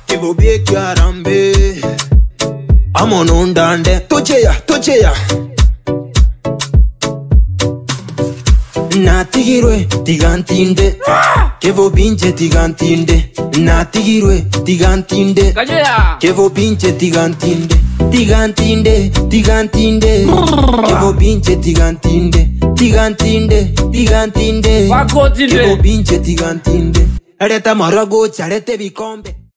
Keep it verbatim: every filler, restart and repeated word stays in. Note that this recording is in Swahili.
che vo bie chiarambe amo non dande toceya toceya natigirwe tigantinde che vo pinche tigantinde natigirwe tigantinde che vo pinche tigantinde tigantinde tigantinde che vo pinche tigantinde tigantinde tigantinde che vo pinche tigantinde areta marago charete vikombe